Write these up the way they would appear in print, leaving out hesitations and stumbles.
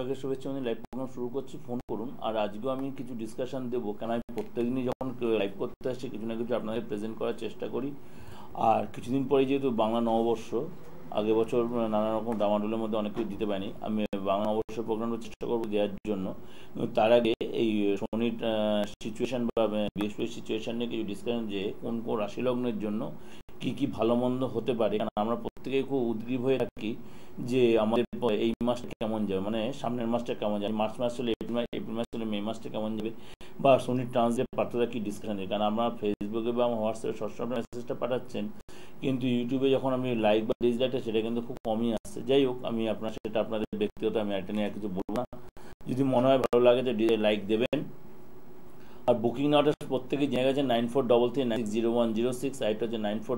সবাইকে শুভেচ্ছা। আমি লাইভ প্রোগ্রাম শুরু করছি, ফোন করুন। আর আজকেও আমি কিছু ডিসকাশন দেবো, কেন আমি প্রত্যেকদিনই যখন লাইভ করতে আসছি কিছু না কিছু আপনাদের প্রেজেন্ট করার চেষ্টা করি। আর কিছুদিন পরে যেহেতু বাংলা নববর্ষ, আগে বছর নানা রকম দামাডোলের মধ্যে অনেক কিছু দিতে পারিনি, আমি বাংলা নববর্ষ প্রোগ্রামটা চেষ্টা করবো দেওয়ার জন্য। কিন্তু তার আগে এই শনির সিচুয়েশান বা বৃহস্পতির সিচুয়েশান নিয়ে কিছু ডিসকাশন, যে কোন কোন রাশি লগ্নের জন্য কি কি ভালো মন্দ হতে পারে। কারণ আমরা প্রত্যেকেই খুব উদ্গ্রীব হয়ে থাকি যে আমাদের এই মাসটা কেমন যাবে, মানে সামনের মাসটা কেমন যাবে, মার্চ মাস চলে এপ্রিল মাস চলে মে মাসটা কেমন যাবে, বা শনির ট্রানজিট পার্থদা কি ডিসকাশন দেবে। কারণ আমরা ফেসবুকে বা হোয়াটসঅ্যাপে সবসময় মেসেজটা পাঠাচ্ছেন, কিন্তু ইউটিউবে যখন আমি লাইক বা ডিসলাইকটা সেটা কিন্তু খুব কমই আসছে। যাই হোক, আমি সেটা আপনাদের ব্যক্তিগত, আমি এটা নিয়ে আর কিছু বলবো না। যদি মনে হয় ভালো লাগে তো লাইক দেবেন। আর বুকিং নাওটা প্রত্যেকে জেনে গেছে 9433960106, আইটা হচ্ছে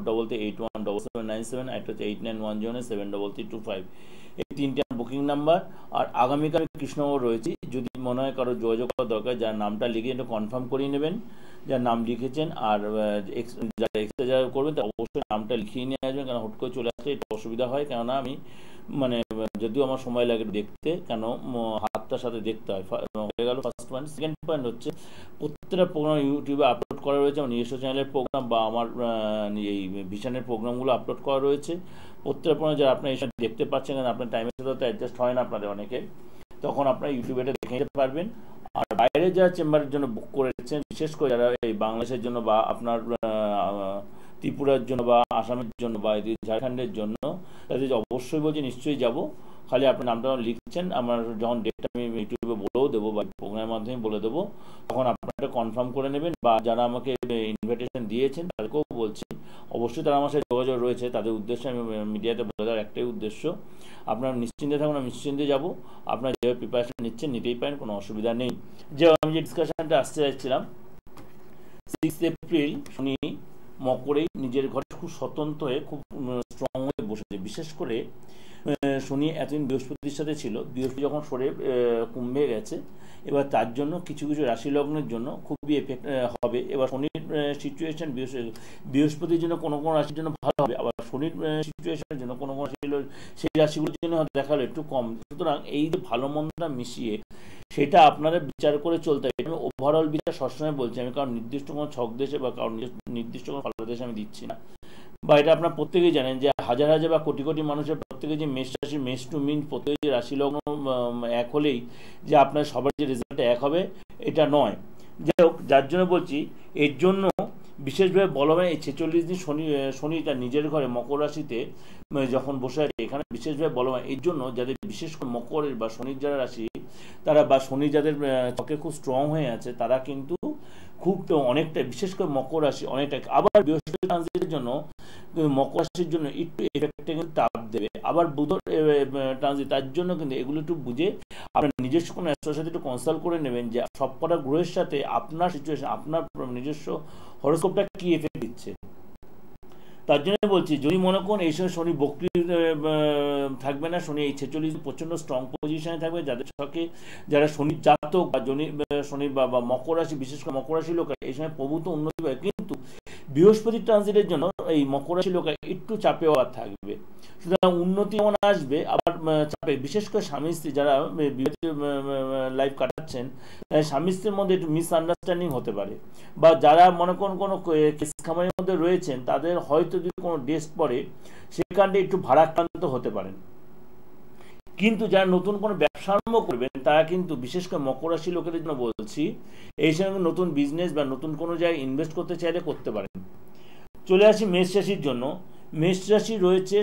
9433817797, আইটা হচ্ছে 89107325। এই তিনটে বুকিং নাম্বার। আর আগামীকাল কৃষ্ণনগর রয়েছি, যদি মনে হয় কারো যোগাযোগ করা দরকার, যার নামটা লিখে এটা কনফার্ম করিয়ে নেবেন, যার নাম লিখেছেন। আর যারা এক্সট্রা যারা করবেন তারা অবশ্যই নামটা লিখিয়ে নিয়ে আসবেন, কারণ হুট করে চলে আসলে এটা অসুবিধা হয়। কেননা আমি যদিও আমার সময় লাগে দেখতে, কেন হাতটার সাথে দেখতে হয়। হয়ে গেল ফার্স্ট পয়েন্ট। সেকেন্ড পয়েন্ট হচ্ছে, প্রত্যেকটা প্রোগ্রাম ইউটিউবে আপলোড করা রয়েছে, আমার নিজস্ব চ্যানেলের প্রোগ্রাম বা আমার এই ভিশনের প্রোগ্রামগুলো আপলোড করা রয়েছে। প্রত্যেকটা প্রোগ্রাম যারা আপনার এসব দেখতে পাচ্ছেন, কারণ আপনার টাইমের সাথে তো অ্যাডজাস্ট হয় না আপনাদের অনেকে, তখন আপনারা ইউটিউবে এটা দেখে নিতে পারবেন। আর বাইরে যারা চেম্বারের জন্য বুক করেছেন, বিশেষ করে যারা এই বাংলাদেশের জন্য বা আপনার ত্রিপুরার জন্য বা আসামের জন্য বা ঝাড়খণ্ডের জন্য, তাদের অবশ্যই বলছি নিশ্চয়ই যাব। খালি আপনার নামটা লিখছেন, আমার যখন ডেটটা আমি ইউটিউবে বলেও দেবো বা প্রোগ্রামের মাধ্যমে বলে দেবো, তখন আপনারা কনফার্ম করে নেবেন। বা যারা আমাকে ইনভিটেশন দিয়েছেন তাদেরকেও বলছি, অবশ্যই তারা আমার সাথে যোগাযোগ রয়েছে, তাদের উদ্দেশ্যে আমি মিডিয়াতে বলে দেওয়ার একটাই উদ্দেশ্য, আপনারা নিশ্চিন্তে থাকুন, আমি নিশ্চিন্তে যাবো। আপনারা যেভাবে প্রিপারেশন নিচ্ছেন নিতেই পারেন, কোনো অসুবিধা নেই। যে আমি যে ডিসকাশনটা আসতে চাইছিলাম, 6 এপ্রিল শনি মকরেই নিজের ঘরে খুব স্বতন্ত্র হয়ে খুব স্ট্রং হয়ে বসেছে। বিশেষ করে শনি এতদিন বৃহস্পতির সাথে ছিল, বৃহস্পতি যখন সরে কুম্ভে গেছে, এবার তার জন্য কিছু কিছু রাশি লগ্নের জন্য খুবই এফেক্ট হবে। এবার শনির সিচুয়েশন বৃহস্পতির জন্য কোনো কোনো রাশির জন্য ভালো হবে, আবার শনির সিচুয়েশনের জন্য কোনো কোনো রাশি সেই রাশিগুলোর জন্য হয়তো দেখালো একটু কম। সুতরাং এই যে ভালো মন্দটা মিশিয়ে সেটা আপনারা বিচার করে চলতে হবে। আমি ওভারঅল বিচার সবসময় বলছি, আমি কারণ নির্দিষ্ট কোনো ছক দেশে বা কারণ নির্দিষ্ট কোনো ফল দেশে আমি দিচ্ছি না। বা এটা আপনারা প্রত্যেকেই জানেন যে হাজার হাজার বা কোটি কোটি মানুষের প্রত্যেকে যে মেষ রাশি, মেষ টু মিন প্রত্যেকে যে রাশি লগ্ন এক হলেই যে আপনার সবার যে রেজাল্ট এক হবে এটা নয়। যাই হোক, যার জন্য বলছি, এর জন্য বিশেষভাবে বলা হয় এই 46 দিন শনি তার নিজের ঘরে মকর রাশিতে যখন বসে আছে, এখানে বিশেষভাবে বলা হয় এর জন্য যাদের বিশেষ করে মকরের বা শনির যারা রাশি, তারা বা শনি যাদের চকে খুব স্ট্রং হয়ে আছে, তারা কিন্তু খুব অনেকটা, বিশেষ করে মকর রাশি অনেকটা। আবার বৃহস্পতি ট্রানজিটের জন্য মকর রাশির জন্য একটু এফেক্টে কিন্তু চাপ দেবে। আবার বুধ ট্রানজিট, তার জন্য কিন্তু এগুলো একটু বুঝে আপনার নিজস্ব কোনো অ্যাস্ট্রোর সাথে একটু কনসাল্ট করে নেবেন, যে সবকটা গ্রহের সাথে আপনার সিচুয়েশন, আপনার নিজস্ব হরোস্কোপটা কি এফেক্ট দিচ্ছে। তার জন্য বলছি, যদি মনে করুন এই সময় শনি বক্রি থাকবে না, শনি এই 46 প্রচণ্ড স্ট্রং পজিশনে থাকবে, যাদের ছকে যারা শনি জাতক বা শনি বা মকর রাশি, বিশেষ করে মকর রাশি লোক এই সময় প্রভূত উন্নতি পাবে। কিন্তু বৃহস্পতি ট্রানজিটের জন্য এই মকর রাশি লোক একটু চাপে থাকবে। সুতরাং উন্নতি যেমন আসবে, আবার চাপে, বিশেষ করে স্বামী স্ত্রী যারা লাইফ কাটাচ্ছেন, স্বামী স্ত্রীর মধ্যে একটু মিসআন্ডারস্ট্যান্ডিং হতে পারে। বা যারা মনে করুন কোনো কেস খামারের মধ্যে রয়েছেন, তাদের হয়তো যদি কোনো ডেস্ক পড়ে সেখানটা একটু ভারাক্রান্ত হতে পারেন। কিন্তু যারা নতুন কোনো ব্যবসা আরম্ভ করবেন, তারা কিন্তু বিশেষ করে মকর রাশি লোকেদের জন্য বলছি, এই সময় নতুন বিজনেস বা নতুন কোনো জায়গায় ইনভেস্ট করতে চাইলে করতে পারেন। চলে আসি মেষ রাশির জন্য। মেষ রাশি রয়েছে,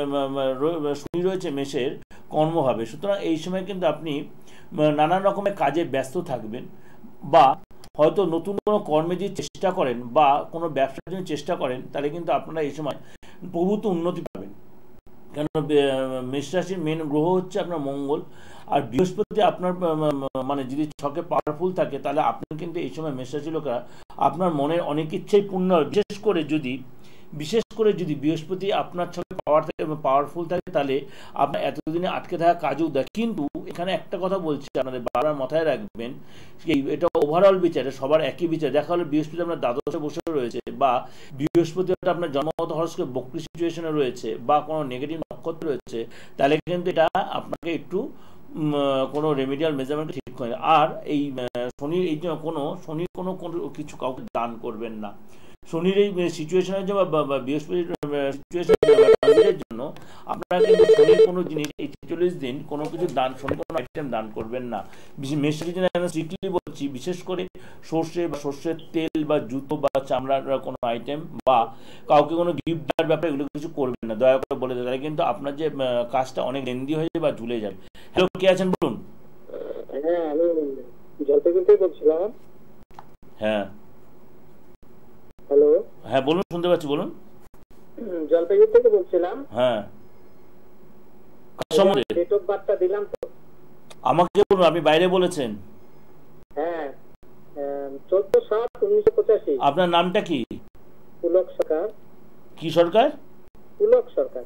শনি রয়েছে মেষের কর্মভাবে। সুতরাং এই সময় কিন্তু আপনি নানান রকমের কাজে ব্যস্ত থাকবেন, বা হয়তো নতুন কোনো কর্মে যদি চেষ্টা করেন বা কোনো ব্যবসার জন্য চেষ্টা করেন, তাহলে কিন্তু আপনারা এই সময় প্রভূত উন্নতি পাবেন। কেন মেষ রাশির মেন গ্রহ হচ্ছে আপনার মঙ্গল, আর বৃহস্পতি আপনার মানে যদি ছকে পাওয়ারফুল থাকে, তাহলে আপনার কিন্তু এই সময় মেষ রাশি লোকেরা আপনার মনের অনেক ইচ্ছাই পূর্ণ হবে। বিশেষ করে যদি বৃহস্পতি আপনার ছকে পাওয়ারফুল থাকে, তাহলে আপনার এতদিনে আটকে থাকা কাজও দেয়। কিন্তু এখানে একটা কথা বলছি, আপনাদের বারবার মাথায় রাখবেন, এটা ওভারঅল বিচার, সবার একই বিচার। দেখা হলো বৃহস্পতি আপনার দ্বাদশে বসে রয়েছে, বা বৃহস্পতি আপনার জন্মগত হরস্কোপে বক্রি সিচুয়েশনে রয়েছে, বা কোনো নেগেটিভ নক্ষত্র রয়েছে, তাহলে কিন্তু এটা আপনাকে একটু কোনো রেমিডিয়াল মেজারমেন্ট ঠিক হয় না। আর এই শনির এই যে শনির কোনো কিছু কাউকে দান করবেন না। শনির এই সিচুয়েশনের জন্য বা বৃহস্পতির সিচুয়েশনের জন্য আপনারা কিন্তু শনির কোনো জিনিস এই ৪৬ দিন কোনো কিছু দান, শনির কোনো আইটেম দান করবেন না। মেষের জন্য স্ট্রিক্টলি বলছি, বিশেষ করে সর্ষে বা সর্ষের তেল বা জুতো বা চামড়ার কোনো আইটেম বা কাউকে কোনো গিফট দেওয়ার ব্যাপারে এগুলো কিছু করবেন না, দয়া করে বলে দেয়। তাহলে কিন্তু আপনার যে কাজটা অনেক লেন্দি হয়ে যাবে বা ঝুলে যাবে। হ্যালো, কে আছেন বলুন? হ্যাঁ, আমি জলপাইগুড়ি থেকে বলছিলাম। হ্যাঁ হ্যালো, হ্যাঁ বলুন, শুনতে পাচ্ছি, বলুন। জলপাইগুড়ি থেকে বলছিলাম। হ্যাঁ, কার সম্বন্ধে? ডেট অফ বার্থটা দিলাম তো। আমাকে বলুন, আপনি বাইরে বলেছেন। হ্যাঁ, 14/7/1985। আপনার নামটা কি? পুলক সরকার। কি সরকার? পুলক সরকার।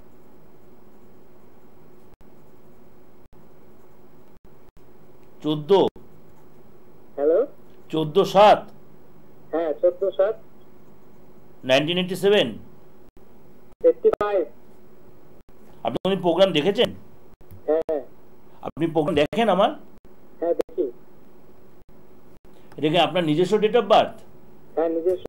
14? হ্যালো, 14/7? হ্যাঁ 14/7 1987? 85। আপনি কোন প্রোগ্রাম দেখেছেন? হ্যাঁ আপনি প্রোগ্রাম দেখেন আমার? হ্যাঁ দেখি। এটা কি আপনার নিজস্ব ডেট অফ বার্থ? হ্যাঁ নিজস্ব।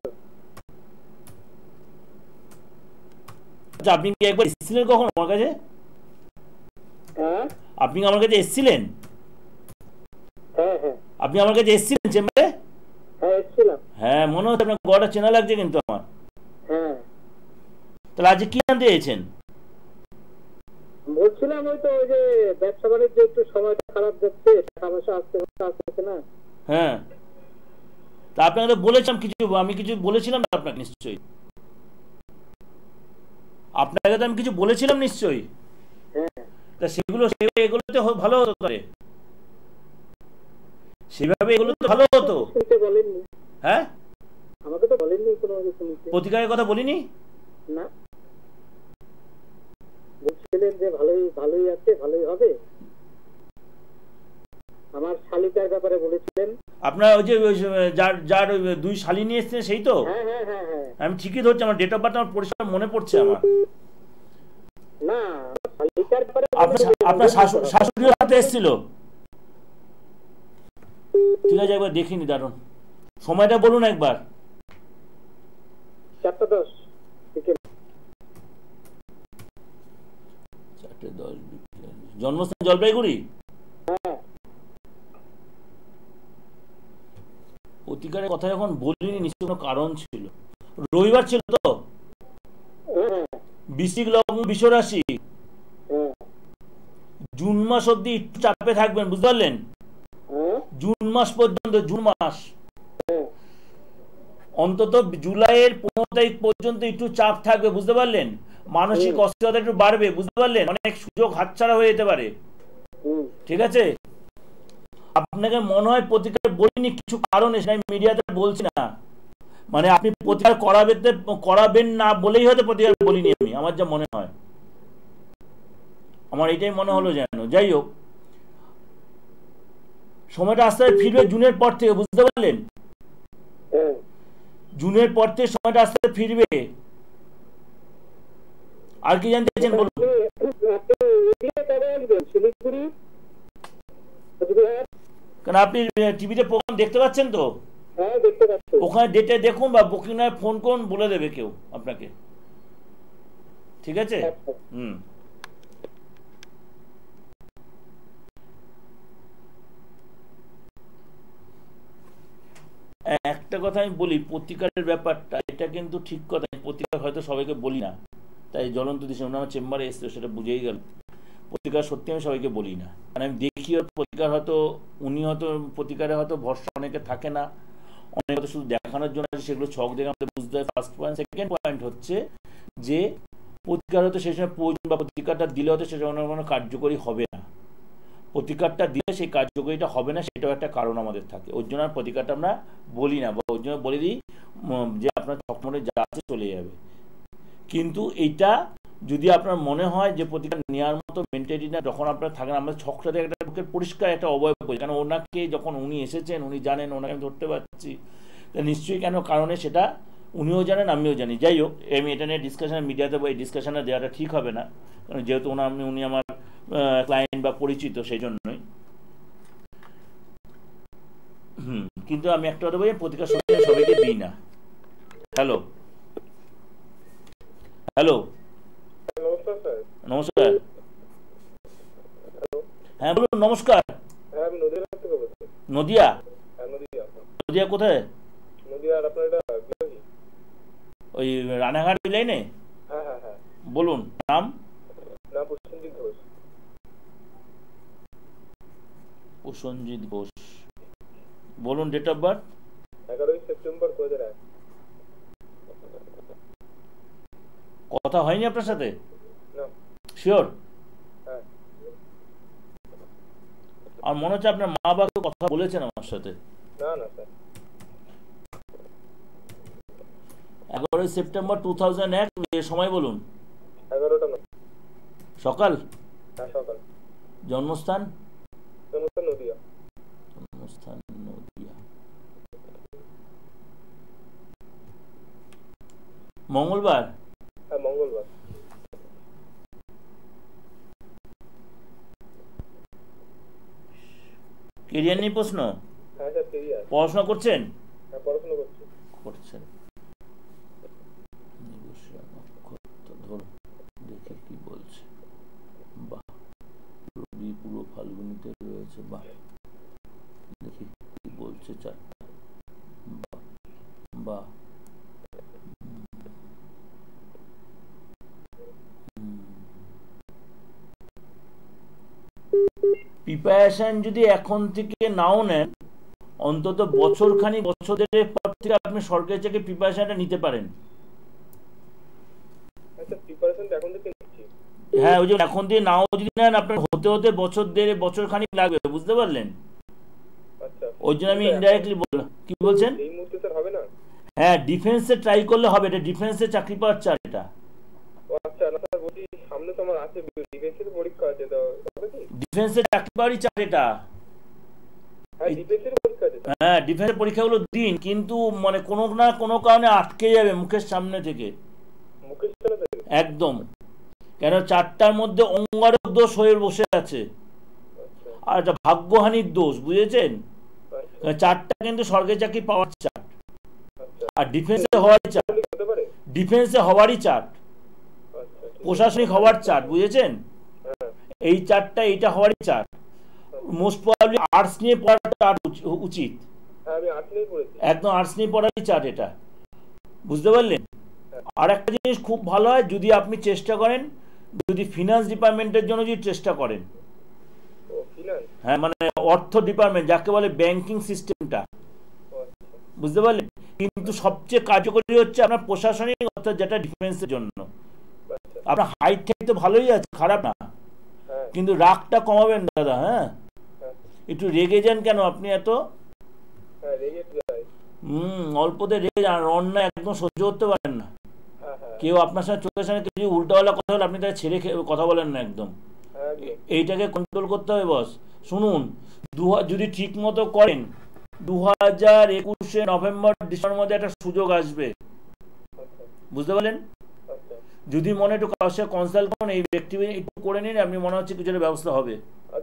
আচ্ছা, আপনি কি একবার এসেছিলেন কখন আমার কাছে? হ্যাঁ আপনি আমার কাছে এসেছিলেন? হ্যাঁ হ্যাঁ আপনি আমার কাছে এসেছিলেন চেম্বারে? হ্যাঁ এসেছিলাম। হ্যাঁ, মনে হচ্ছে আপনার গলাটা চেনা লাগছে কিন্তু আমার। হ্যাঁ, তাহলে আজকে কি আনতে চেয়েছেন? বলছিলাম ওই তো ওই যে ব্যবসা বাণিজ্য একটু সময়টা খারাপ যাচ্ছে, টাকা পয়সা আসছে না। হ্যাঁ, তা আপনাকে তো বলেছিলাম কিছু, আমি কিছু বলেছিলাম না আপনাকে? নিশ্চয়ই আপনাকে তো আমি কিছু বলেছিলাম নিশ্চয়ই। হ্যাঁ, তা সেগুলো এগুলোতে ভালো হতো, তাহলে সেভাবে এগুলো তো ভালো হতো। শুনতে বলেননি? হ্যাঁ, আমাকে তো বলেননি কোনো কিছু শুনতে। প্রতিকারের কথা বলিনি না, বলছিলেন যে ভালোই আছে, ভালোই হবে। আমার শালিকার ব্যাপারে বলেছিলেন। আপনার ওই যে যার ওই 2 শালি নিয়ে এসেছেন সেই তো? হ্যাঁ হ্যাঁ হ্যাঁ হ্যাঁ, আমি ঠিকই ধরছি, আমার ডেট অফ বার্থ আমার পরিষ্কার মনে পড়ছে আমার। না, শালিকার ব্যাপারে আপনার শাশুড়িও সাথে এসেছিল? ঠিক আছে, একবার দেখিনি, দারুন। সময়টা বলুন একবার। 4:10 বিকেল। 4:10 জন্মস্থান জলপাইগুড়ি? হ্যাঁ, প্রতিকারের কথা যখন বলিনি নিশ্চয় কোনো কারণ ছিল। রবিবার ছিল তো? হ্যাঁ বৃশ্চিক লগ্ন, বৃষ রাশি। হ্যাঁ জুন মাস অব্দি একটু চাপে থাকবেন, বুঝতে পারলেন? হ্যাঁ জুন মাস পর্যন্ত, জুন মাস হ্যাঁ, অন্তত জুলাইয়ের 15 তারিখ পর্যন্ত একটু চাপ থাকবে, বুঝতে পারলেন? মানসিক অস্থিরতা একটু বাড়বে, বুঝতে পারলেন? অনেক সুযোগ হাতছাড়া হয়ে যেতে পারে। ঠিক আছে, আপনাকে মনে হয় প্রতিকার বলিনি কিছু কারণে, সেটা আমি মিডিয়াতে বলছি না। মানে আপনি প্রতিকার করাবেন না বলেই হয়তো প্রতিকার বলিনি আমি, আমার যা মনে হয়, আমার এটাই মনে হলো যেন। যাই হোক, সময়টা আস্তে আস্তে ফিরবে জুনের পর থেকে, বুঝতে পারলেন? জুনের পর থেকে সময়টা আস্তে আস্তে ফিরবে। আর কি জানতে চাইছেন বলুন? কারণ আপনি টিভিতে প্রোগ্রাম দেখতে পাচ্ছেন তো? হ্যাঁ দেখতে পাচ্ছি। ওখানে ডেটে দেখুন বা বুকিং নয় ফোন করুন, বলে দেবে কেউ আপনাকে। ঠিক আছে? হুম। একটা কথা আমি বলি, প্রতিকারের ব্যাপারটা এটা কিন্তু ঠিক কথা। প্রতিকার হয়তো সবাইকে বলি না, তাই জ্বলন্ত দিশা উনি আমার চেম্বারে এসছে, সেটা বুঝেই গেল। প্রতিকার সত্যি আমি সবাইকে বলি না, কারণ আমি দেখি প্রতিকার হয়তো উনি হয়তো প্রতিকারে হয়তো ভরসা অনেকে থাকে না, অনেক হয়তো শুধু দেখানোর জন্য সেগুলো ছক দেখে আমাদের বুঝতে হয়। First point. সেকেন্ড পয়েন্ট হচ্ছে যে প্রতিকার হয়তো সেই সময় প্রয়োজন, বা প্রতিকারটা দিলে হয়তো সে সময় কোনো কার্যকরী হবে না। প্রতিকারটা দিলে সেই কার্যকরীটা হবে না, সেটাও একটা কারণ আমাদের থাকে। ওই জন্য প্রতিকারটা আমরা বলি না, বা ওই জন্য বলে দিই যে আপনার ছকমনে যা আছে চলে যাবে। কিন্তু এইটা যদি আপনার মনে হয় যে প্রতিকার নেওয়ার মতো মেন্টালিটি না, যখন আপনার থাকেন, আমরা ছকটাতে একটা পরিষ্কার একটা অবয়ব করি, কারণ ওনাকে যখন উনি এসেছেন উনি জানেন, ওনাকে আমি ধরতে পারছি, তা নিশ্চয়ই কেন কারণে সেটা উনিও জানেন, আমিও জানি। যাই হোক, আমি এটা নিয়ে ডিসকাশন মিডিয়াতে বা এই ডিসকাশনে দেওয়াটা ঠিক হবে না, কারণ যেহেতু উনি আমার ক্লায়েন্ট বা পরিচিত, সেই জন্যই। কিন্তু আমি একটা কথা বলি, প্রতিকার সবাইকে দিই না। হ্যালো হ্যালো, নমস্কার স্যার। নমস্কার। হ্যাঁ বলুন। নমস্কার। হ্যাঁ, আমি নদিয়া থেকে বলছি। নদিয়া? হ্যাঁ, নদিয়া। নদিয়া কোথায়? নদিয়া আর আপনার এটা বিভাগী। ওই রানাঘাট ওই লাইনে? হ্যাঁ হ্যাঁ হ্যাঁ। বলুন নাম। নাম প্রসেনজিৎ ঘোষ। প্রসেনজিৎ ঘোষ। বলুন ডেট অফ বার্থ। 11 সেপ্টেম্বর 2001। কথা হয়নি আপনার সাথে? না। শিওর? হ্যাঁ। আর মনে হচ্ছে আপনার মা বাবা কথা বলেছেন আমার সাথে। না না স্যার। 11 সেপ্টেম্বর 2001। সময় বলুন। 11টা না। সকাল? হ্যাঁ সকাল। জন্মস্থান? জন্মস্থান নদিয়া। জন্মস্থান নদিয়া। মঙ্গলবার? হ্যাঁ মঙ্গলবার। কেরিয়ার নিয়ে প্রশ্ন? হ্যাঁ স্যার কেরিয়ার। পড়াশোনা করছেন? হ্যাঁ পড়াশোনা করছি। করছেন। ধরুন দেখে কি বলছে। বাহ, রবি পুরো ফাল্গুনিতে রয়েছে। বাহ, দেখি কি বলছে চারটা। বাহ বাহ। প্রিপারেশন যদি এখন থেকে নাও নেন, অন্তত বছরের পর থেকে আপনি সরকারি চাকরি প্রিপারেশনটা নিতে পারেন। আচ্ছা, প্রিপারেশনটা এখন থেকে নিচ্ছি। হ্যাঁ, ওই যে এখন দিয়ে নাও যদি নেন, আপনার হতে হতে বছর খানিক লাগবে, বুঝতে পারলেন? আচ্ছা, ওই জন্য আমি ইনডাইরেক্টলি বললাম। কি বলছেন? এই মুহূর্তে স্যার হবে না? হ্যাঁ, ডিফেন্সে ট্রাই করলে হবে। এটা ডিফেন্সে চাকরি পাওয়ার চার এটা। আচ্ছা না স্যার, বলছি সামনে তো আমার আছে ডিফেন্সের পরীক্ষা আছে, তো হবে কি? ডিফেন্সে চাকরি পাওয়ারই চার এটা। হ্যাঁ ডিফেন্সের পরীক্ষা আছে। হ্যাঁ, ডিফেন্সের পরীক্ষাগুলো দিন, কিন্তু মানে কোনো না কোনো কারণে আটকে যাবে মুখের সামনে থেকে। মুখের সামনে থেকে? একদম। কেন, চারটার মধ্যে অঙ্গারক দোষ হয়ে বসে আছে, আর এটা ভাগ্যহানির দোষ, বুঝেছেন? চারটা কিন্তু সরকারি চাকরি পাওয়ার চার, আর ডিফেন্সে হওয়ারই চার। ডিফেন্সে হওয়ারই চার, প্রশাসনিক হওয়ার চার, বুঝেছেন? এই চারটা, এইটা হওয়ারই চার। মোস্ট প্রবাবলি আর্টস নিয়ে পড়াটা উচিত। একদম আর্টস নিয়ে পড়ারই চার এটা, বুঝতে পারলেন? আর একটা জিনিস খুব ভালো হয়, যদি আপনি চেষ্টা করেন, যদি ফিনান্স ডিপার্টমেন্টের জন্য যদি চেষ্টা করেন। হ্যাঁ, মানে অর্থ ডিপার্টমেন্ট যাকে বলে, ব্যাংকিং সিস্টেমটা, বুঝতে পারলেন? কিন্তু সবচেয়ে কার্যকরী হচ্ছে আপনার প্রশাসনিক, অর্থাৎ যেটা ডিফেন্সের জন্য। আপনার হাইট তো ভালোই আছে, খারাপ না, কিন্তু রাগটা কমাবেন দাদা। হ্যাঁ, একটু রেগে যান কেন আপনি এত? অল্পতে রেগে যান, অন্যায় একদম সহ্য করতে পারেন না। কেউ আপনার সাথে চোখের সামনে কিছু উল্টোপাল্টা কথা বলে, আপনি তাকে ছেড়ে কথা বলেন না একদম। এইটাকে কন্ট্রোল করতে হবে বস। শুনুন, যদি ঠিক মতো করেন, 2021 নভেম্বর ডিসেম্বরের মধ্যে একটা সুযোগ আসবে, বুঝতে পারলেন? যদি মনে একটু কারোর সাথে কনসাল্ট করেন, এই ব্যক্তি একটু করে নিন, আপনি মনে হচ্ছে কিছু একটা ব্যবস্থা হবে।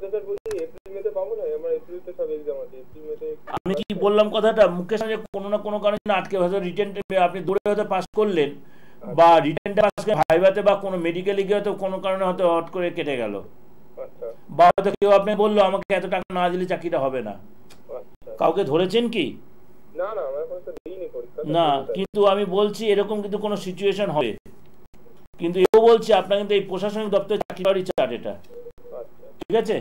আমি কি বললাম কথাটা মুখের সামনে, কোনো না কোনো কারণে আটকে, হয়তো রিটেন আপনি দৌড়ে হয়তো পাস করলেন, বা রিটেনটা পাস করে ভাইভাতে বা কোনো মেডিকেলে গিয়ে হয়তো কোনো কারণে হয়তো হট করে কেটে গেল, বা হয়তো কেউ আপনি বললো আমাকে এত টাকা না দিলে চাকরিটা হবে না। কাউকে ধরেছেন কি? না, কিন্তু আমি বলছি এরকম কিন্তু কোনো সিচুয়েশন হবে, কিন্তু এও বলছি আপনার কিন্তু এই প্রশাসনিক দপ্তরে চাকরি পাওয়ারই চার এটা, ঠিক আছে?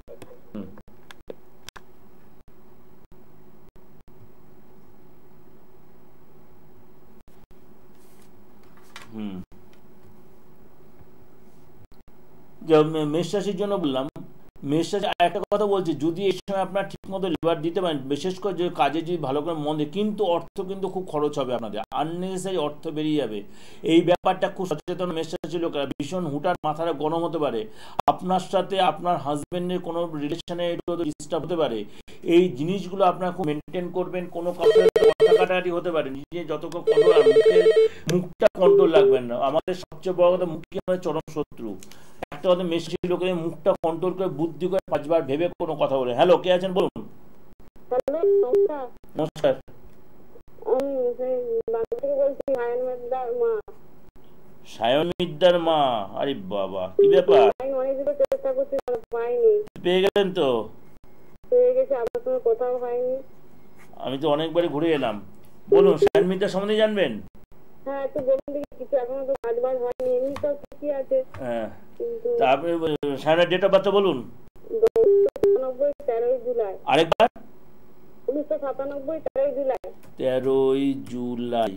মেষ রাশির জন্য বললাম। মেষ রাশি একটা কথা বলছি, যদি এই সময় আপনার ঠিক মতো লিভার দিতে পারেন, বিশেষ করে যে কাজে যদি ভালো করে মন দেয়, কিন্তু অর্থ কিন্তু খুব খরচ হবে আপনাদের, আননেসেসারি অর্থ বেরিয়ে যাবে। এই ব্যাপারটা খুব সচেতন মেষ রাশির লোকেরা, ভীষণ হুটার মাথাটা গরম হতে পারে, আপনার সাথে আপনার হাজবেন্ডের কোনো রিলেশনে একটু ডিস্টার্ব হতে পারে। এই জিনিসগুলো আপনার খুব মেনটেন করবেন। কোনো কাউকে কথা কাটাকাটি হতে পারে, নিজে যতক্ষণ কন্ট্রোল, আর মুখটা কন্ট্রোল রাখবেন না। আমাদের সবচেয়ে বড় কথা, মুখই আমাদের চরম শত্রু। একটা কথা, মেশিন লোকের মুখটা কন্ট্রোল করে, বুদ্ধি করে, 5বার ভেবে কোনো কথা বলে। হ্যালো, কে আছেন বলুন? হ্যালো, নমস্কার। নমস্কার। আমি সেই বাংলা থেকে বলছি, সায়ন মিদ্দার মা। সায়ন মিদ্দার মা? আরে বাবা, কি ব্যাপার? আমি অনেকদিন চেষ্টা করছি, পাইনি। পেয়ে গেলেন তো? পেয়ে গেছি, আপনার সঙ্গে কথাও হয়নি। আমি তো অনেকবারই ঘুরে এলাম। বলুন, সায়ন মিদ্দার সম্বন্ধে জানবেন? হ্যাঁ, একটু বলুন দেখি। কিছু এখনো তো কাজবাজ হয়নি, এমনি সব ঠিকই আছে। হ্যাঁ, কিন্তু তা আপনি সায়নের ডেট অফ বার্থ বলুন। 1997, 13ই জুলাই। আরেকবার? 1997, 13ই জুলাই। 13ই জুলাই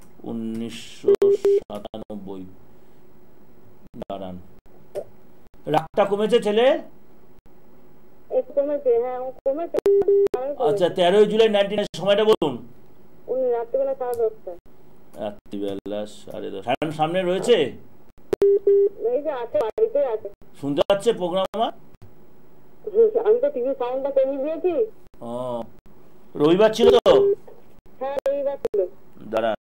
1997। দাঁড়ান, রাগটা কমেছে ছেলে? একটু কমেছে, হ্যাঁ কমেছে। আচ্ছা, 13ই জুলাই 1999 সময়টা বলুন। উনি রাত্রিবেলা 10:30। রাত্রিবেলা 10:30। সায়ন সামনে রয়েছে? এই যে আছে, বাড়িতে আছে। শুনতে পাচ্ছে প্রোগ্রাম আমার? আমি তো টিভি সাউন্ডটা কমিয়ে দিয়েছি। ও, রবিবার ছিল তো? হ্যাঁ, রবিবার ছিল। দাঁড়ান,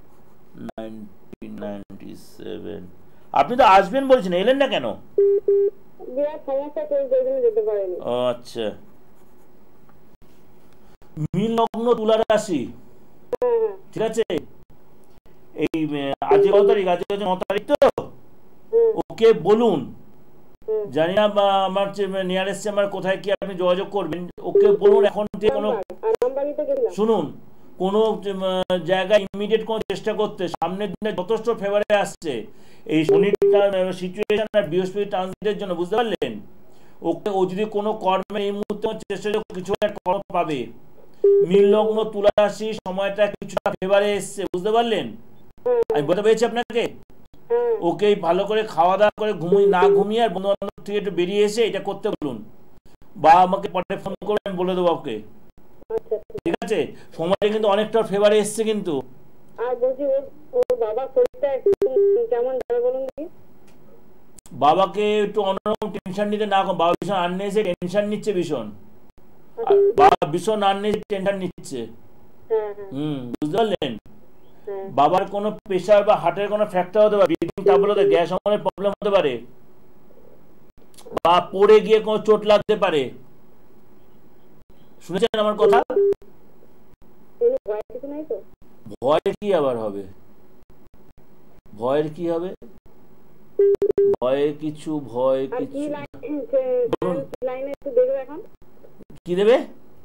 1997। আপনি তো আসবেন বলছেন, এলেন না কেন? বিরাট সমস্যা চলছে, ওই জন্য যেতে পারেনি। ও আচ্ছা। মীন লগ্ন, তুলা রাশি, ঠিক আছে? এই আজকে কত তারিখ? আজকে হচ্ছে 9 তারিখ তো? ওকে বলুন, জানি না বা আমার নিয়ারেস্ট চেম্বার কোথায় কি আপনি যোগাযোগ করবেন, ওকে বলুন এখন যে কোনো, শুনুন, কোনো জায়গায় ইমিডিয়েট কোনো চেষ্টা করতে। সামনের দিনে যথেষ্ট ফেভারে আসছে এই শনির সিচুয়েশন আর বৃহস্পতি ট্রানজিটের জন্য, বুঝতে পারলেন? ওকে, ও যদি কোনো কর্মে এই মুহূর্তে চেষ্টা কিছু একটা কর্ম পাবে। মীন লগ্ন, তুলা রাশি, সময়টা কিছুটা ফেভারে এসছে, বুঝতে পারলেন? আমি বলতে পেরেছি আপনাকে। ওকে ভালো করে খাওয়া দাওয়া করে না ঘুমিয়ে আর বন্ধু বান্ধব থেকে একটু বেরিয়ে এসে এটা করতে বলুন, বা আমাকে পরে ফোন করে আমি বলে দেবো ওকে, ঠিক আছে? সময়টা কিন্তু অনেকটা ফেভারে এসছে কিন্তু। আর বলছি, ওর বাবার শরীরটা কেমন যাবে বলুন দেখি। বাবাকে একটু অন্যরকম টেনশন নিতে না, বাবা ভীষণ আননেসে টেনশন নিচ্ছে, ভীষণ বাবা ভীষণ আননেসে টেনশন নিচ্ছে। বুঝতে পারলেন? বাবার কোনো প্রেশার বা হার্টের কোনো ফ্র্যাকচার হতে পারে, ব্রিদিং ট্রাবল হতে, গ্যাস অম্বলের প্রবলেম হতে পারে, বা পড়ে গিয়ে কোনো চোট লাগতে পারে। শুনেছেন আমার কথা? ভয়ের কি আবার হবে? ভয়ের কি হবে? ভয় কিছু কি দেবে?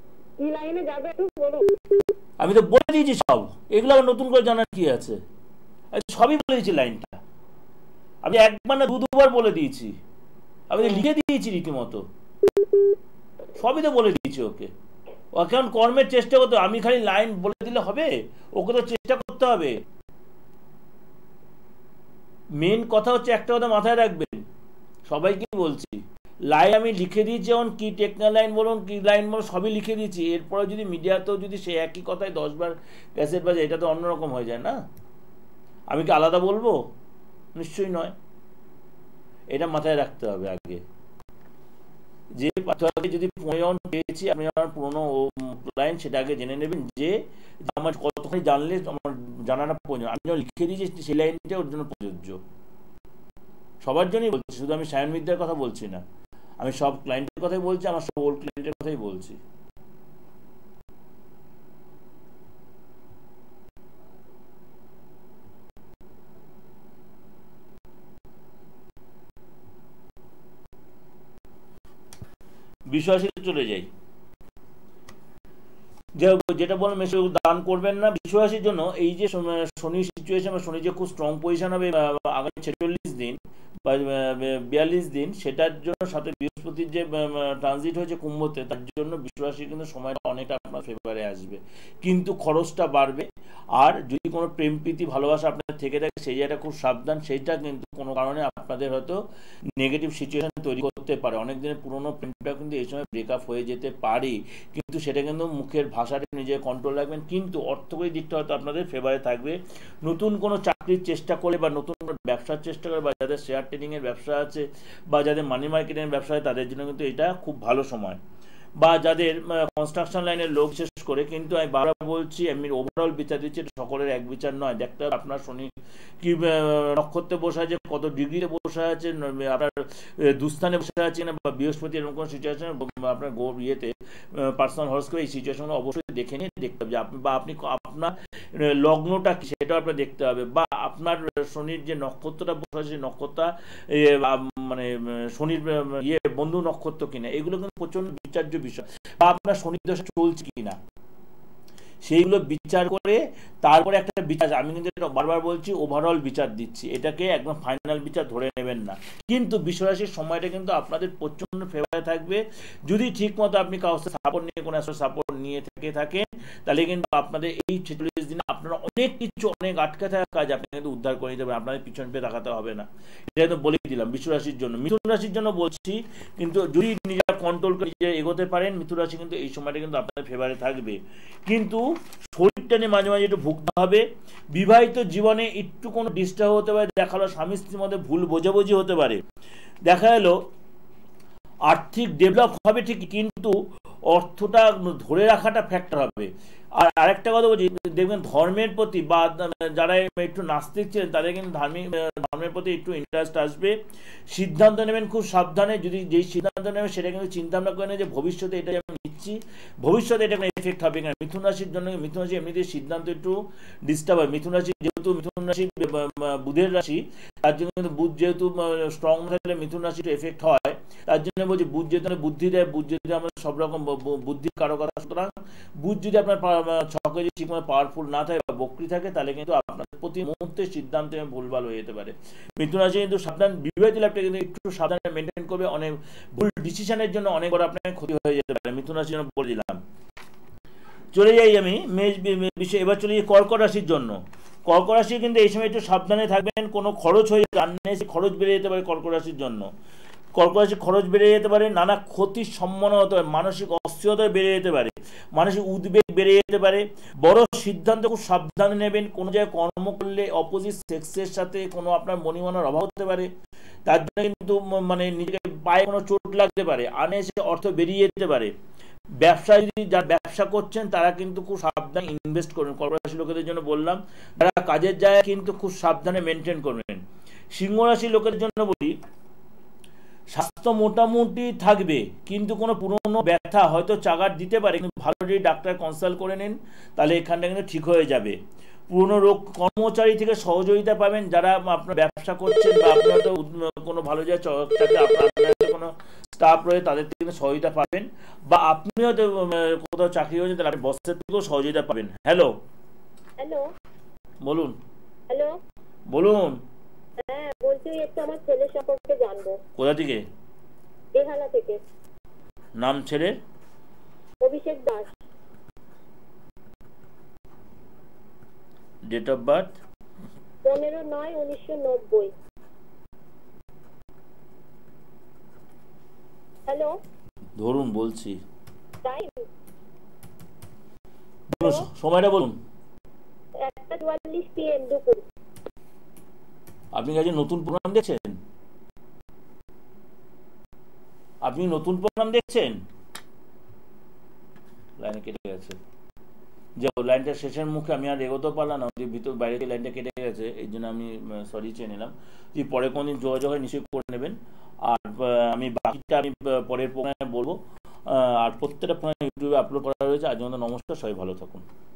আমি তো বলে দিয়েছি সব, এগুলো নতুন করে জানার কি আছে? সবই বলে দিয়েছি, লাইনটা আমি একবার না দুবার বলে দিয়েছি, আমি লিখে দিয়েছি রীতিমতো, সবই তো বলে দিয়েছি ওকে। ও এখন কর্মের চেষ্টা করতে, আমি খালি লাইন বলে দিলে হবে? ওকে তো চেষ্টা করতে হবে। মেন কথা হচ্ছে একটা কথা মাথায় রাখবেন, সবাইকে বলছি, লাইন আমি লিখে দিয়েছি, যেমন কি টেকনিক্যাল লাইন বলুন, কি লাইন বলুন, সবই লিখে দিয়েছি। এরপরে যদি মিডিয়াতেও যদি সে একই কথায় 10 বার ক্যাসেট বাজে, এটা তো অন্যরকম হয়ে যায় না? আমি কি আলাদা বলবো? নিশ্চয়ই নয়। এটা মাথায় রাখতে হবে আগে, যে পাঠকে যদি পেয়েছি, আপনি আমার পুরোনো লাইন সেটা আগে জেনে নেবেন, যে আমার কতখানি জানলে আমার জানাটা প্রয়োজন। আমি যখন লিখে দিয়েছি সেই লাইনটা ওর জন্য প্রযোজ্য, সবার জন্যই বলছি, শুধু আমি সায়ন মিদ্যার কথা বলছি না, আমি সব ক্লায়েন্টের কথাই বলছি, আমার সব ওল্ড ক্লায়েন্টের কথাই বলছি। বিশ্বাসীতে চলে যাই, যেটা বললাম, দান করবেন না বিশ্বাসীর জন্য। এই যে শনি সিচুয়েশন, শনি যে খুব স্ট্রং পজিশন হবে আগামী 46 দিন বা 42 দিন, সেটার জন্য সাথে বৃহস্পতির যে ট্রানজিট হয়েছে কুম্ভতে, তার জন্য বিশ্বাসী কিন্তু সময়টা অনেকটা আপনার ফেভারে আসবে, কিন্তু খরচটা বাড়বে। আর যদি কোনো প্রেম প্রীতি ভালোবাসা আপনার থেকে থাকে, সেই জায়গাটা খুব সাবধান, সেইটা কিন্তু কোনো কারণে আপনাদের হয়তো নেগেটিভ সিচুয়েশন তৈরি করতে পারে। অনেক দিনের পুরোনো প্রেমটা কিন্তু এই সময় ব্রেকআপ হয়ে যেতে পারে, কিন্তু সেটা কিন্তু মুখের ভাষাটা নিজের কন্ট্রোল রাখবেন, কিন্তু অর্থকরী দিকটা হয়তো আপনাদের ফেভারে থাকবে। নতুন কোনো চাকরির চেষ্টা করলে বা নতুন কোনো ব্যবসার চেষ্টা করে, বা যাদের শেয়ার ট্রেডিংয়ের ব্যবসা আছে বা যাদের মানি মার্কেটিংয়ের ব্যবসা হয়, তাদের জন্য কিন্তু এটা খুব ভালো সময়। বা যাদের কনস্ট্রাকশন লাইনের লোক বিশেষ করে, কিন্তু আমি বারবার বলছি, আমি ওভারঅল বিচার দিচ্ছি, এটা সকলের এক বিচার নয়। দেখতে হবে আপনার শনি কি নক্ষত্রে বসে আছে, কত ডিগ্রিতে বসে আছে, আপনার দুস্থানে বসে আছে না, বা বৃহস্পতি এরকম কোনো সিচুয়েশন আপনার ইয়েতে পার্সোনাল হরস্কোপে এই সিচুয়েশনগুলো অবশ্যই দেখে নিয়ে দেখতে হবে যে আপনি বা আপনি আপনার লগ্নটা কি সেটাও আপনার দেখতে হবে, বা আপনার শনির যে নক্ষত্রটা বসে আছে সেই নক্ষত্রটা মানে শনির বন্ধু নক্ষত্র কিনা, এগুলো কিন্তু প্রচন্ড বিচার্য বিষয়, বা আপনার শনির দশা চলছে কিনা সেইগুলো বিচার করে তারপরে একটা বিচার, আমি কিন্তু এটা বারবার বলছি ওভারঅল বিচার দিচ্ছি, এটাকে একদম ফাইনাল বিচার ধরে নেবেন না। কিন্তু বিশ্বরাশির সময়টা কিন্তু আপনাদের প্রচন্ড ফেভারে থাকবে, যদি ঠিক মতো আপনি কাউকে সাপোর্ট নিয়ে কোনো সাপোর্ট নিয়ে থেকে থাকেন, তাহলে কিন্তু আপনাদের এই 46 দিনে আপনারা অনেক কিছু, অনেক আটকে থাকা কাজ আপনি কিন্তু উদ্ধার করে নিতে পারেন, আপনাদের পিছন পেয়ে তাকাতে হবে না। এটা তো বলেই দিলাম বিশ্বরাশির জন্য। মিথুন রাশির জন্য বলছি, কিন্তু যদি নিজেরা কন্ট্রোল করে নিজে এগোতে পারেন, মিথুন রাশি কিন্তু এই সময়টা কিন্তু আপনাদের ফেভারে থাকবে। কিন্তু শরীরটা নিয়ে মাঝে মাঝে একটু ভুগতে হবে। বিবাহিত জীবনে একটু কোনো ডিস্টার্ব হতে পারে, দেখা গেলো স্বামী স্ত্রীর মধ্যে ভুল বোঝাবুঝি হতে পারে, দেখা গেলো আর্থিক ডেভেলপ হবে ঠিকই, কিন্তু অর্থটা ধরে রাখাটা ফ্যাক্টর হবে। আর আরেকটা কথা বলছি, দেখবেন ধর্মের প্রতি বা যারা একটু নাস্তিক ছিলেন তাদের কিন্তু ধর্মের প্রতি একটু ইন্টারেস্ট আসবে। সিদ্ধান্ত নেবেন খুব সাবধানে, যদি যেই সিদ্ধান্ত নেবেন সেটা কিন্তু চিন্তা ভাবনা করে নেন যে ভবিষ্যতে এটা আমি নিচ্ছি, ভবিষ্যতে এটা কোনো এফেক্ট হবে কিনা। মিথুন রাশির জন্য, মিথুন রাশি এমনিতে সিদ্ধান্ত একটু ডিস্টার্ব হয়। মিথুন রাশি যেহেতু মিথুন রাশি বুধের রাশি, তার জন্য কিন্তু বুধ যেহেতু স্ট্রং থাকলে মিথুন রাশি একটু এফেক্ট হয়, তার জন্য বলছি বুধ যেহেতু বুদ্ধি দেয়, বুধ যদি আমরা সব রকম বুদ্ধির কারকতা, সুতরাং বুধ যদি আপনার ছকে যদি ঠিকমতো পাওয়ারফুল না থাকে বা বক্রি থাকে, তাহলে কিন্তু আপনার প্রতি মুহূর্তে সিদ্ধান্তে ভুলভাল হয়ে যেতে পারে। মিথুন রাশি কিন্তু সাবধান, বিবাহিত লাইফটা কিন্তু একটু সাবধানে মেনটেন করবে, অনেক ভুল ডিসিশনের জন্য অনেক বড় আপনার ক্ষতি হয়ে যেতে পারে। মিথুন রাশির জন্য বলে দিলাম। চলে যাই আমি বিষয়, এবার চলে যাই কর্কট রাশির জন্য। কর্কট রাশি কিন্তু এই সময় একটু সাবধানে থাকবেন, কোনো খরচ হয়ে খরচ বেড়ে যেতে পারে কর্কট রাশির জন্য। কর্কট রাশি খরচ বেড়ে যেতে পারে, নানা ক্ষতির সম্ভাবনা হতে পারে, মানসিক অস্থিরতা বেড়ে যেতে পারে, মানসিক উদ্বেগ বেড়ে যেতে পারে। বড় সিদ্ধান্ত খুব সাবধানে নেবেন, কোনো জায়গায় কর্ম করলে অপোজিট সেক্সের সাথে কোনো আপনার মনিমানার অভাব হতে পারে, তার জন্য কিন্তু মানে নিজেকে পায়ে কোনো চোট লাগতে পারে, আনেসে অর্থ বেরিয়ে যেতে পারে। ব্যবসা যদি যারা ব্যবসা করছেন তারা কিন্তু খুব সাবধানে ইনভেস্ট করবেন, কর্কট রাশি লোকেদের জন্য বললাম। যারা কাজের জায়গায় কিন্তু খুব সাবধানে মেনটেন করবেন। সিংহ রাশি লোকের জন্য বলি, স্বাস্থ্য মোটামুটি থাকবে, কিন্তু কোনো পুরনো ব্যথা হয়তো চাগার দিতে পারে, কিন্তু ভালো যদি ডাক্তার কনসাল্ট করে নেন তাহলে এখানটা কিন্তু ঠিক হয়ে যাবে। পুরনো রোগ কর্মচারী থেকে সহযোগিতা পাবেন, যারা আপনার ব্যবসা করছেন বা আপনি হয়তো কোনো ভালো জায়গায় আপনার কোনো স্টাফ রয়েছে তাদের থেকে কিন্তু সহযোগিতা পাবেন, বা আপনি হয়তো কোথাও চাকরি হয়েছে তাহলে আপনি বসের থেকেও সহযোগিতা পাবেন। হ্যালো হ্যালো, বলুন। হ্যালো, বলুন। হ্যাঁ বলছি একটু আমার ছেলে সম্পর্কে জানবো। কোথা থেকে? বেহালা থেকে। নাম ছেলে? Abhishek Das. Date of birth? 15/9/1990। Hello, ধরুন বলছি, টাইম সময়টা বলুন। 1:44 PM দুপুর। আপনি কাছে নতুন প্রোগ্রাম দেখছেন? আপনি নতুন প্রোগ্রাম দেখছেন? লাইনে কেটে গেছে, যে লাইনটা শেষের মুখে আমি আর এগোতে পারলাম না, ভিতর বাইরে লাইনটা কেটে গেছে, এই জন্য আমি সরি চেয়ে নিলাম। যদি পরে কোনোদিন যোগাযোগ হয় নিশ্চয়ই করে নেবেন, আর আমি বাকিটা আমি পরের প্রোগ্রামে বলবো। আর প্রত্যেকটা প্রোগ্রাম ইউটিউবে আপলোড করা রয়েছে। আজ পর্যন্ত নমস্কার, সবাই ভালো থাকুন।